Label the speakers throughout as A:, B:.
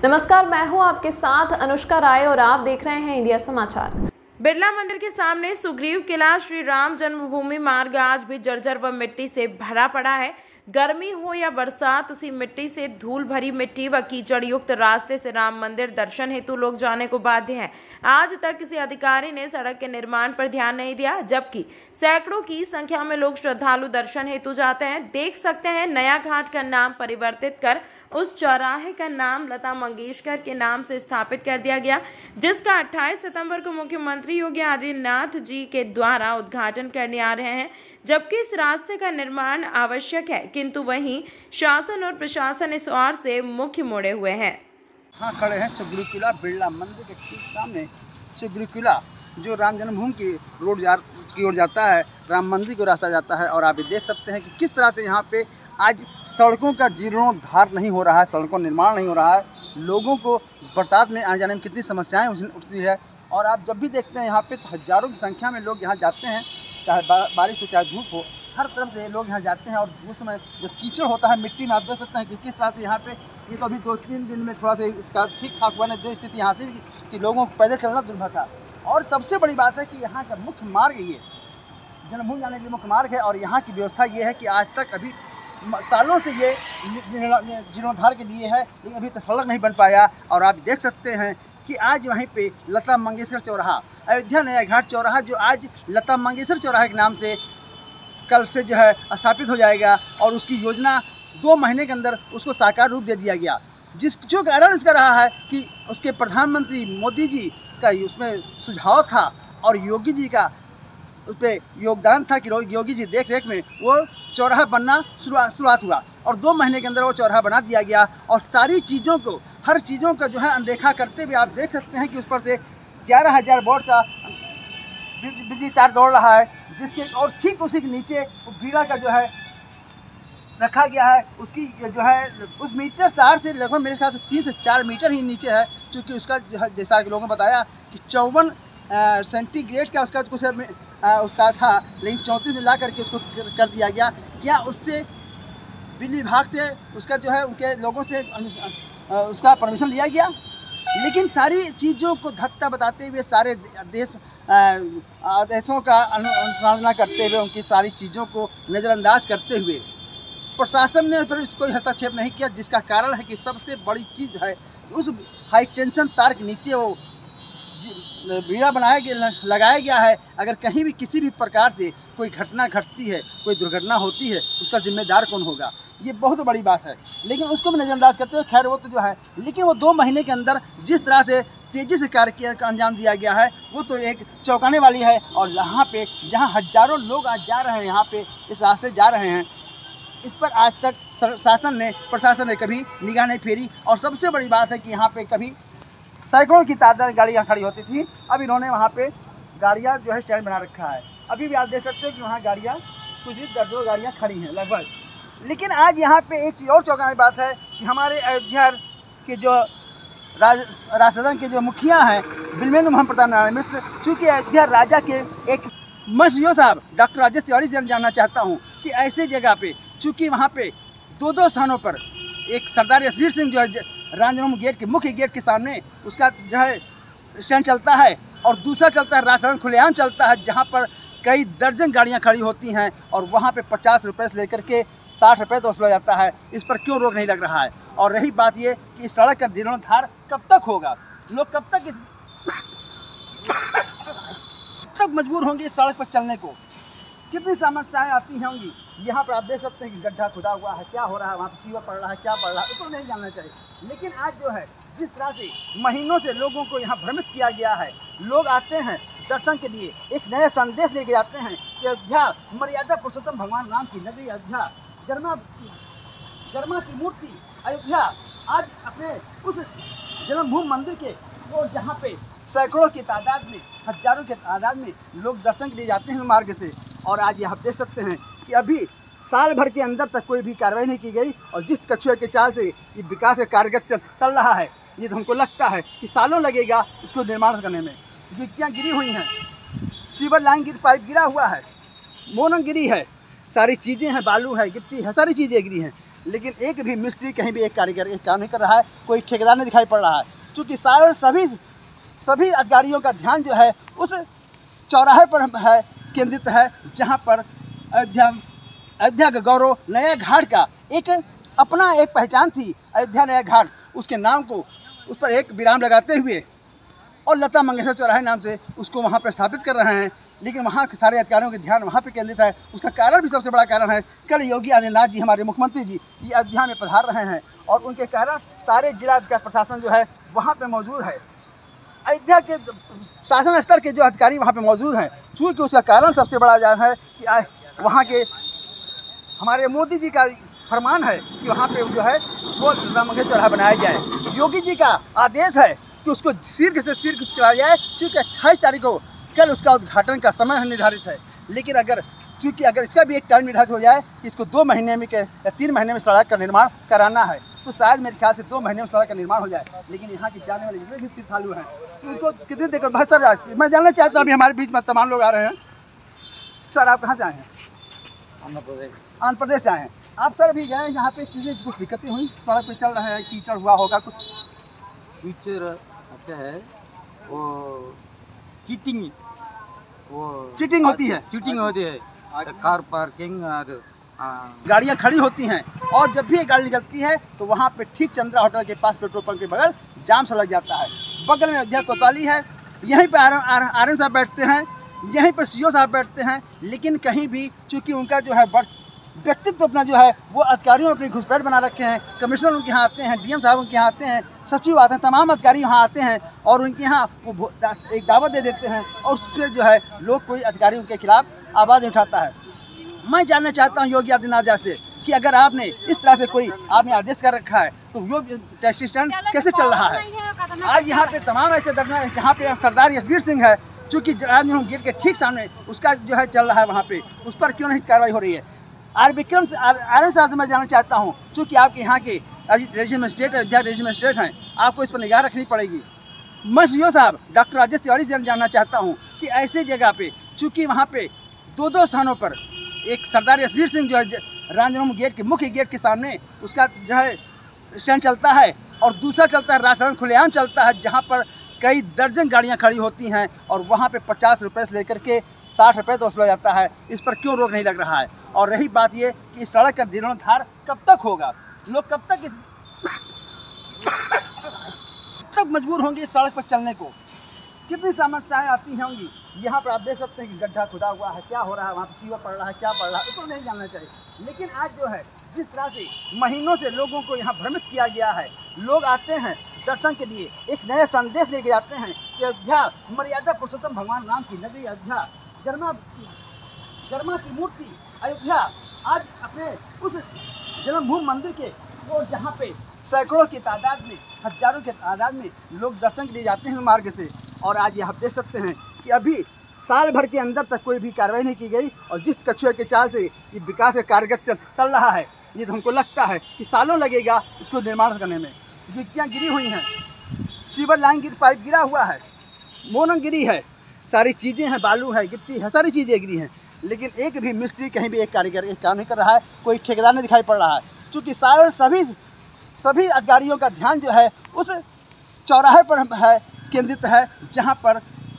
A: नमस्कार, मैं हूं आपके साथ अनुष्का राय और आप देख रहे हैं इंडिया समाचार।
B: बिरला मंदिर के सामने सुग्रीव किला श्री राम जन्मभूमि मार्ग आज भी जर्जर व मिट्टी से भरा पड़ा है। गर्मी हो या बरसात, उसी मिट्टी से धूल भरी मिट्टी व कीचड़ युक्त रास्ते से राम मंदिर दर्शन हेतु लोग जाने को बाध्य हैं। आज तक किसी अधिकारी ने सड़क के निर्माण पर ध्यान नहीं दिया, जबकि सैकड़ों की संख्या में लोग श्रद्धालु दर्शन हेतु जाते हैं। देख सकते हैं, नया घाट का नाम परिवर्तित कर उस चौराहे का नाम लता मंगेशकर के नाम से स्थापित कर दिया गया, जिसका 28 सितंबर को मुख्यमंत्री योगी आदित्यनाथ जी के द्वारा उद्घाटन करने आ रहे हैं। जबकि इस रास्ते का निर्माण आवश्यक है, किंतु वहीं शासन और प्रशासन इस ओर से मुख मोड़े हुए हैं।
C: हाँ, खड़े हैं सुग्रीव किला बिरला मंदिर के ठीक सामने। सुग्रीव किला जो राम जन्मभूमि की रोड की ओर जाता है, राम मंदिर को रास्ता जाता है। और आप ये देख सकते हैं कि किस तरह से यहाँ पे आज सड़कों का जीर्णोद्धार नहीं हो रहा है, सड़कों का निर्माण नहीं हो रहा है। लोगों को बरसात में आने जाने में कितनी समस्याएं उठती है। और आप जब भी देखते हैं यहाँ पे तो हज़ारों की संख्या में लोग यहाँ जाते हैं, चाहे बारिश हो चाहे धूप हो, हर तरफ से लोग यहाँ जाते हैं। और उस समय जब कीचड़ होता है मिट्टी में, आप देख सकते हैं कि किस तरह से यहाँ पे ये तो अभी 2-3 दिन में थोड़ा सा इसका ठीक ठाक हुआ, जो स्थिति यहाँ थी कि लोगों को पैदल चलना दुर्भर था। और सबसे बड़ी बात है कि यहाँ का मुख्य मार्ग ये जन्मभूमि जाने के लिए मुख्य मार्ग है। और यहाँ की व्यवस्था ये है कि आज तक अभी सालों से ये जीर्णोद्धार के लिए है, लेकिन अभी तक सड़क नहीं बन पाया। और आप देख सकते हैं कि आज वहीं पे लता मंगेशकर चौराहा, अयोध्या नया घाट चौराहा, जो आज लता मंगेशकर चौराहे के नाम से कल से जो है स्थापित हो जाएगा। और उसकी योजना 2 महीने के अंदर उसको साकार रूप दे दिया गया, जो कारण इसका रहा है कि उसके प्रधानमंत्री मोदी जी का उसमें सुझाव था और योगी जी का उस पर योगदान था कि योगी जी देख रेख में वो चौराहा बनना शुरुआत हुआ। और 2 महीने के अंदर वो चौराहा बना दिया गया। और सारी चीज़ों को, हर चीज़ों का जो है अनदेखा करते हुए आप देख सकते हैं कि उस पर से 11,000 वोल्ट का बिजली तार दौड़ रहा है, जिसके और ठीक उसी के नीचे बीड़ा का जो है रखा गया है। उसकी जो है उस मीटर तार से लगभग मेरे ख्याल से 3 से 4 मीटर ही नीचे है, क्योंकि उसका जैसा कि लोगों ने बताया कि 54 सेंटीग्रेड का उसका कुछ उसका था, लेकिन 34 में ला करके उसको कर दिया गया। क्या उससे बिजली विभाग से उसका जो है उनके लोगों से उसका परमिशन लिया गया? लेकिन सारी चीज़ों को धक्का बताते हुए, सारे देशों का अनुसंधान करते हुए, उनकी सारी चीज़ों को नज़रअंदाज करते हुए प्रशासन ने फिर कोई हस्तक्षेप नहीं किया, जिसका कारण है कि सबसे बड़ी चीज़ है उस हाई टेंशन तार के नीचे वो बीड़ा लगाया गया है। अगर कहीं भी किसी भी प्रकार से कोई घटना घटती है, कोई दुर्घटना होती है, उसका जिम्मेदार कौन होगा? ये बहुत बड़ी बात है। लेकिन उसको भी नज़रअंदाज करते हुए, खैर वो तो जो है, लेकिन वो 2 महीने के अंदर जिस तरह से तेज़ी से कार्य का अंजाम दिया गया है, वो तो एक चौंकाने वाली है। और यहाँ पे जहाँ हज़ारों लोग आज जा रहे हैं, यहाँ पे इस रास्ते जा रहे हैं, इस पर आज तक प्रशासन ने कभी निगाह नहीं फेरी। और सबसे बड़ी बात है कि यहाँ पे कभी सैकड़ों की तादाद गाड़ियाँ खड़ी होती थी, अब इन्होंने वहाँ पे गाड़ियाँ जो है स्टैंड बना रखा है। अभी भी आप देख सकते हैं कि वहाँ गाड़ियाँ, कुछ ही दर्जनों गाड़ियाँ खड़ी हैं लगभग। लेकिन आज यहाँ पे एक चीज़ और चौंकाने बात है कि हमारे अयोध्या के जो राजसदन के जो मुखिया हैं, बिल्वेंद्र मोहन प्रताप नारायण मिश्र, चूँकि अयोध्या राजा के एक मंत्री साहब डॉक्टर राजेश तिवारी से जानना चाहता हूँ कि ऐसे जगह पे, चूँकि वहाँ पे 2 स्थानों पर, एक सरदार यशवीर सिंह जो है राम जन्मभूमि गेट के मुख्य गेट के सामने उसका जो है स्टैंड चलता है, और दूसरा चलता है राजसदन खुलेआम चलता है, जहाँ पर कई दर्जन गाड़ियाँ खड़ी होती हैं। और वहाँ पे 50 रुपये से लेकर के 60 रुपये तो वसूला जाता है। इस पर क्यों रोक नहीं लग रहा है? और रही बात ये कि इस सड़क का जीर्णोद्धार कब तक होगा? लोग कब तक मजबूर होंगे इस सड़क पर चलने को? कितनी समस्याएं आती होंगी? यहाँ पर आप देख सकते हैं कि गड्ढा खुदा हुआ है, क्या हो रहा है वहाँ पर, सीवर पड़ रहा है, क्या पड़ रहा है, तो नहीं जानना चाहिए। लेकिन आज जो है जिस तरह से महीनों से लोगों को यहाँ भ्रमित किया गया है, लोग आते हैं दर्शन के लिए, एक नया संदेश लेके जाते हैं कि अयोध्या मर्यादा पुरुषोत्तम भगवान राम की नगरी, अयोध्या गर्मा की मूर्ति अयोध्या आज अपने उस जन्मभूमि मंदिर के वो जहाँ पे सैकड़ों की तादाद में, हजारों की तादाद में लोग दर्शन के लिए जाते हैं मार्ग से। और आज ये आप देख सकते हैं कि अभी साल भर के अंदर तक कोई भी कार्रवाई नहीं की गई। और जिस कछुए के चाल से ये विकास का कार्यगत चल रहा है, ये तो हमको लगता है कि सालों लगेगा इसको निर्माण करने में। गिट्टियाँ गिरी हुई हैं, सीवर लाइन पाइप गिरा हुआ है, मोनम गिरी है, सारी चीज़ें हैं, बालू है, गिट्टी है, सारी चीज़ें गिरी हैं। लेकिन एक भी मिस्त्री कहीं भी एक कारीगर एक काम नहीं कर रहा है, कोई ठेकेदार नहीं दिखाई पड़ रहा है। क्योंकि सभी अधिकारियों का ध्यान जो है उस चौराहे पर है केंद्रित है, जहाँ पर अयोध्या का गौरव नया घाट का एक अपना एक पहचान थी। अयोध्या नया घाट, उसके नाम को उस पर एक विराम लगाते हुए और लता मंगेशकर चौराहे नाम से उसको वहाँ पर स्थापित कर रहे हैं। लेकिन वहाँ के सारे अधिकारियों का ध्यान वहाँ पर केंद्रित है। उसका कारण भी सबसे बड़ा कारण है, कल योगी आदित्यनाथ जी हमारे मुख्यमंत्री जी ये अयोध्या में पधार रहे हैं और उनके कारण सारे जिला प्रशासन जो है वहाँ पर मौजूद है। अयोध्या के शासन स्तर के जो अधिकारी वहाँ पे मौजूद हैं, चूँकि उसका कारण सबसे बड़ा कारण है कि वहाँ के हमारे मोदी जी का फरमान है कि वहाँ पे जो है वो लता मंगेशकर चौराहा बनाया जाए। योगी जी का आदेश है कि उसको शीर्ष से शीर्ष कराया जाए, चूँकि 28 तारीख को कल उसका उद्घाटन का समय निर्धारित है। लेकिन अगर इसका भी एक टाइम निर्धारित हो जाए कि इसको 2 महीने में या 3 महीने में सड़क का निर्माण कराना है, तो शायद मेरे ख्याल से 2 महीने में सड़क का निर्माण हो जाए। लेकिन यहाँ की जाने वाले जितने भी श्रद्धालु हैं उनको कितनी देर भाई सर, मैं जानना चाहता हूँ, अभी हमारे बीच में तमाम लोग आ रहे हैं। सर आप कहाँ से आए हैं? आंध्र प्रदेश से आए हैं आप। सर अभी गए यहाँ पे चीज़ें कुछ दिक्कतें हुई, सड़क पे चल रहे हैं, कीचड़ हुआ होगा कुछ?
D: कीचड़ अच्छा है, वो चीटिंग
C: होती है,
D: चीटिंग होती है, कार पार्किंग और
C: गाड़ियाँ खड़ी होती हैं और जब भी एक गाड़ी निकलती है तो वहाँ पे ठीक चंद्रा होटल के पास पेट्रोल पंप के बगल जाम सा लग जाता है। बगल में अयोध्या कोतवाली है, यहीं पे आर साहब बैठते हैं, यहीं पर सीओ साहब बैठते हैं। लेकिन कहीं भी चूँकि उनका जो है व्यक्तित्व अपना जो है वो अधिकारियों अपनी घुसपैठ बना रखे हैं। कमिश्नर उनके यहाँ आते हैं, डीएम साहब उनके यहाँ आते हैं, सचिव आते हैं, तमाम अधिकारी यहाँ आते हैं और उनके यहाँ वो एक दावत दे देते हैं और उससे जो है लोग कोई अधिकारी उनके खिलाफ आवाज़ उठाता है। मैं जानना चाहता हूँ योगी आदित्यनाथ से कि अगर आपने इस तरह से कोई आपने आदेश कर रखा है तो वो टैक्सी स्टैंड कैसे चल रहा है? आज यहाँ पे तमाम ऐसे धरना है, यहाँ पे सरदार यशवीर सिंह है, चूँकि राजभवन गेट के ठीक सामने उसका जो है चल रहा है, वहाँ पे उस पर क्यों नहीं कार्रवाई हो रही है? आर साहब से मैं जानना चाहता हूँ, चूँकि आपके यहाँ के रेजिस्ट्रेट मजिस्ट्रेट अयोध्या रेजिस्ट्रेट मजिस्ट्रेट हैं, आपको इस पर निगाह रखनी पड़ेगी। मैं सीओ साहब डॉक्टर राजेश तिवारी से जानना चाहता हूँ कि ऐसे जगह पे चूँकि वहाँ पे 2 स्थानों पर एक सरदार यशवीर सिंह जो है राजभवन गेट के मुख्य गेट के सामने उसका जो है स्टैंड चलता है और दूसरा चलता है राजसदन खुलेआम चलता है, जहाँ पर कई दर्जन गाड़ियाँ खड़ी होती हैं और वहाँ पे 50 रुपये से लेकर के 60 रुपये तो वसूला जाता है। इस पर क्यों रोक नहीं लग रहा है? और रही बात ये कि इस सड़क का जीर्णोद्धार कब तक होगा? लोग कब तक मजबूर होंगे इस सड़क पर चलने को? कितनी समस्याएं आती होंगी। यहाँ पर आप देख सकते हैं कि गड्ढा खुदा हुआ है, क्या हो रहा है वहाँ पर, सीवर पड़ रहा है, क्या पड़ रहा है, तो नहीं जानना चाहिए। लेकिन आज जो है जिस तरह से महीनों से लोगों को यहाँ भ्रमित किया गया है, लोग आते हैं दर्शन के लिए, एक नया संदेश लेके जाते हैं कि अयोध्या मर्यादा पुरुषोत्तम भगवान राम की नगरी अयोध्या, जन्मा की मूर्ति अयोध्या आज अपने उस जन्मभूमि मंदिर के वो जहाँ पे सैकड़ों की तादाद में, हजारों के तादाद में लोग दर्शन के लिए जाते हैं मार्ग से। और आज ये आप देख सकते हैं कि अभी साल भर के अंदर तक कोई भी कार्रवाई नहीं की गई और जिस कछुए के चाल से ये विकास का कार्य चल रहा है, ये तो हमको लगता है कि सालों लगेगा इसको निर्माण करने में। गिट्टियाँ गिरी हुई हैं, सीवर लाइन पाइप गिरा हुआ है, मोनम गिरी है, सारी चीज़ें हैं, बालू है, गिट्टी है, सारी चीज़ें गिरी हैं। लेकिन एक भी मिस्त्री कहीं भी एक कारीगर एक काम नहीं कर रहा है, कोई ठेकेदार नहीं दिखाई पड़ रहा है। क्योंकि सभी अधिकारियों का ध्यान जो है उस चौराहे पर है केंद्रित है, जहाँ पर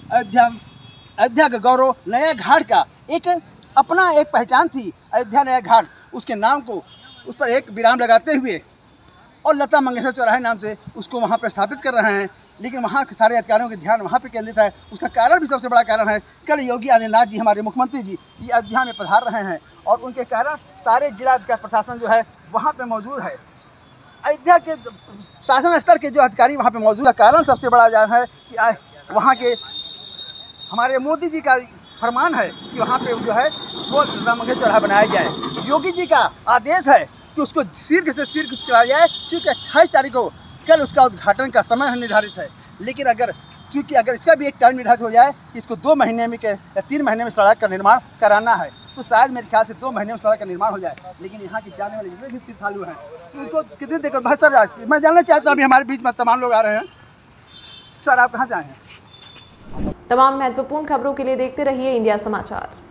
C: अयोध्या का गौरव नया घाट का एक अपना एक पहचान थी। अयोध्या नया घाट, उसके नाम को उस पर एक विराम लगाते हुए और लता मंगेशकर चौराहे नाम से उसको वहाँ पर स्थापित कर रहे हैं। लेकिन वहाँ के सारे अधिकारियों का ध्यान वहाँ पर केंद्रित है। उसका कारण भी सबसे बड़ा कारण है, कल योगी आदित्यनाथ जी हमारे मुख्यमंत्री जी ये अयोध्या में पधार रहे हैं और उनके कारण सारे जिला प्रशासन जो है वहाँ पर मौजूद है। अयोध्या के शासन स्तर के जो अधिकारी वहाँ पे मौजूद है, कारण सबसे बड़ा कारण है कि वहाँ के हमारे मोदी जी का फरमान है कि वहाँ पे जो है वो लता मंगेशकर चौराहा बनाया जाए। योगी जी का आदेश है कि उसको शीर्ष से शीर्ष कराया जाए, चूँकि 28 तारीख को कल उसका उद्घाटन का समय निर्धारित है। लेकिन अगर इसका भी एक टाइम निर्धारित हो जाए कि इसको 2 महीने में या 3 महीने में सड़क का निर्माण कराना है, तो शायद मेरे ख्याल से 2 महीने में सड़क का निर्माण हो जाए। लेकिन यहाँ की जाने वाले जितने भी श्रद्धालु हैं उनको कितनी देर भाई सर, मैं जानना चाहता हूँ, अभी हमारे बीच में तमाम लोग आ रहे हैं। सर आप कहाँ से आए हैं?
A: तमाम महत्वपूर्ण खबरों के लिए देखते रहिए इंडिया समाचार।